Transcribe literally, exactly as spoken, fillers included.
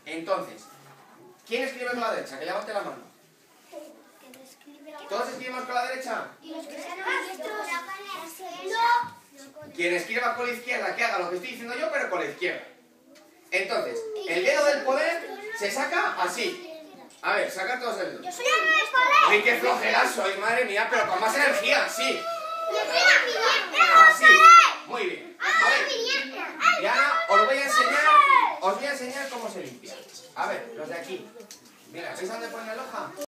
Entonces, ¿quién escribe con la derecha? Que levante la mano. ¿Todos escribimos con la derecha? Y los que sean maestros, Quien escriba con la izquierda, que haga lo que estoy diciendo yo, pero con la izquierda. Entonces, el dedo del poder se saca así. A ver, saca todos el dedo. yo soy el maestro. ¡Ay, qué flojera soy, madre mía! Pero con más energía, sí. Yo soy la Así.